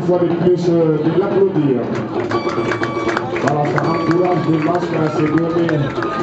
fois de plus de l'applaudir. Voilà, ça encourage les masques à se donner